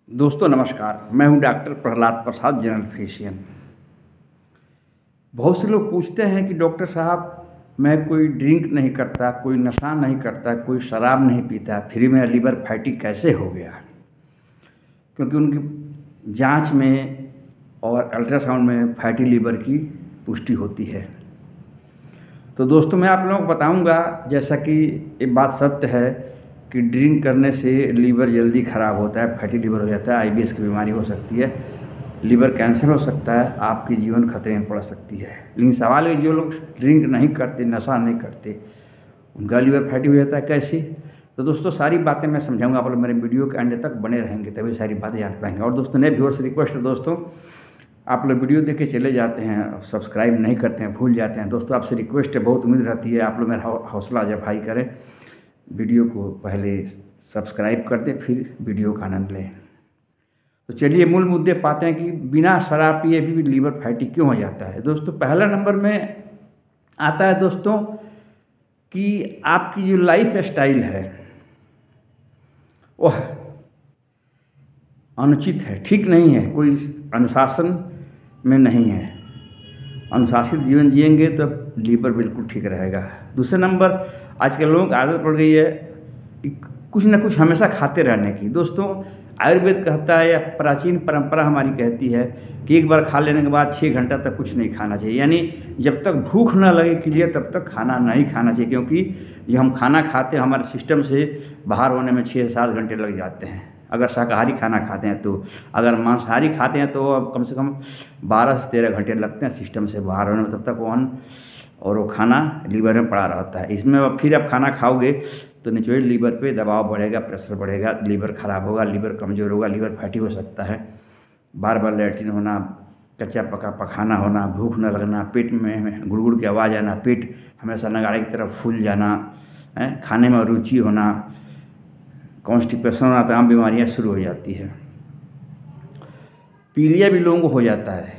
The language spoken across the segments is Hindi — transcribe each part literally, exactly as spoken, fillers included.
दोस्तों नमस्कार, मैं हूं doctor Prahlad Prasad, general physician. बहुत से लोग पूछते हैं कि डॉक्टर साहब मैं कोई ड्रिंक नहीं करता, कोई नशा नहीं करता, कोई शराब नहीं पीता, फिर मेरा लीवर फैटी कैसे हो गया। क्योंकि उनकी जांच में और अल्ट्रासाउंड में फैटी लीवर की पुष्टि होती है। तो दोस्तों मैं आप लोगों को बताऊंगा, जैसा कि ये बात सत्य है कि ड्रिंक करने से लीवर जल्दी ख़राब होता है, फैटी लीवर हो जाता है, आईबीएस की बीमारी हो सकती है, लीवर कैंसर हो सकता है, आपकी जीवन खतरे में पड़ सकती है। लेकिन सवाल है जो लोग ड्रिंक नहीं करते, नशा नहीं करते, उनका लीवर फैटी हो जाता है कैसे। तो दोस्तों सारी बातें मैं समझाऊंगा, आप लोग मेरे वीडियो के एंड तक बने रहेंगे तभी सारी बातें जान पाएंगे। और दोस्तों नए व्यूअर्स से रिक्वेस्ट है, दोस्तों आप लोग वीडियो देख के चले जाते हैं, सब्सक्राइब नहीं करते हैं, भूल जाते हैं। दोस्तों आपसे रिक्वेस्ट है, बहुत उम्मीद रहती है आप लोग मेरा हौसला अफजाई करें, वीडियो को पहले सब्सक्राइब कर दें, फिर वीडियो का आनंद लें। तो चलिए मूल मुद्दे पाते हैं कि बिना शराब पिए भी लीवर फैटी क्यों हो जाता है। दोस्तों पहला नंबर में आता है दोस्तों कि आपकी जो लाइफ स्टाइल है वह अनुचित है, ठीक नहीं है, कोई अनुशासन में नहीं है। अनुशासित जीवन जिएंगे तो लीवर बिल्कुल ठीक रहेगा। दूसरे नंबर, आजकल लोगों की आदत पड़ गई है कुछ ना कुछ हमेशा खाते रहने की। दोस्तों आयुर्वेद कहता है या प्राचीन परंपरा हमारी कहती है कि एक बार खा लेने के बाद छः घंटा तक कुछ नहीं खाना चाहिए, यानी जब तक भूख न लगे क्लियर तब तक खाना नहीं खाना चाहिए। क्योंकि जो हम खाना खाते हैं हमारे सिस्टम से बाहर होने में छः सात घंटे लग जाते हैं, अगर शाकाहारी खाना खाते हैं तो। अगर मांसाहारी खाते हैं तो अब कम से कम बारह से तेरह घंटे लगते हैं सिस्टम से बाहर होने में, तब तक वन और वो खाना लीवर में पड़ा रहता है। इसमें अब फिर आप खाना खाओगे तो निचोड़ लीवर पे दबाव बढ़ेगा, प्रेशर बढ़ेगा, लीवर ख़राब होगा, लीवर कमज़ोर होगा, लीवर फैटी हो सकता है। बार बार लैट्रिन होना, कच्चा पका पखाना होना, भूख न लगना, पेट में गुड़गुड़ की आवाज़ आना, पेट हमेशा नगाड़े की तरफ फूल जाना, है खाने में रुचि होना, कॉन्स्टिपेशन होना, तमाम बीमारियाँ शुरू हो जाती है। पीलिया भी लोगों को हो जाता है।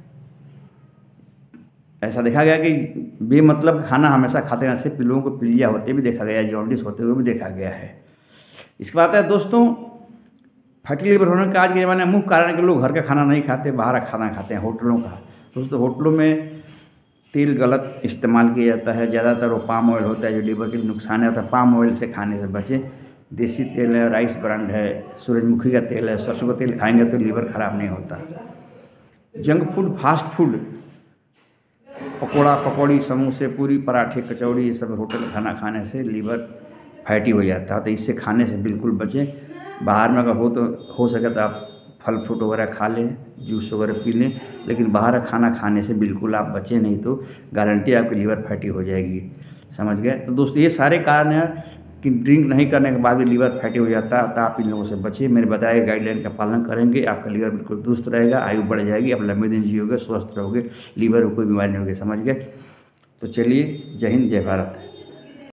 ऐसा देखा गया कि बेमतलब खाना हमेशा खाते रहने से लोगों को पीलिया होते भी देखा गया है, जॉन्डिस होते हुए भी देखा गया है। इसके बाद है दोस्तों फैटी लीवर होने का आज के ज़माने में मुख्य कारण है कि लोग घर का खाना नहीं खाते, बाहर का खाना खाते हैं, होटलों का। दोस्तों होटलों में तेल गलत इस्तेमाल किया जाता है, ज़्यादातर वो पाम ऑयल होता है जो लीवर के लिए नुकसान है। पाम ऑयल से खाने से बचें। देसी तेल है, राइस ब्रांड है, सूरजमुखी का तेल है, सरसों का तेल खाएंगे तो लीवर ख़राब नहीं होता। Junk food, fast food, pakora पकौड़ी, समोसे, पूरी, पराठे, कचौड़ी, ये सब होटल खाना खाने से लीवर फैटी हो जाता है। तो इससे खाने से बिल्कुल बचें। बाहर में अगर हो तो हो सके तो आप फल फ्रूट वगैरह खा लें, जूस वगैरह पी लें, लेकिन बाहर का खाना खाने से बिल्कुल आप बचें, नहीं तो गारंटी आपकी लीवर फैटी हो जाएगी। समझ गए। तो दोस्तों ये सारे कारण हैं कि ड्रिंक नहीं करने के बाद भी लीवर फैटी हो जाता है। तो आप इन लोगों से बचिए, मेरे बताए गए गाइडलाइन का पालन करेंगे, आपका लीवर बिल्कुल दुरुस्त रहेगा, आयु बढ़ जाएगी, आप लंबे दिन जियोगे, स्वस्थ रहोगे, लीवर में कोई बीमारी नहीं होगी। समझ गए। तो चलिए, जय हिंद, जय भारत।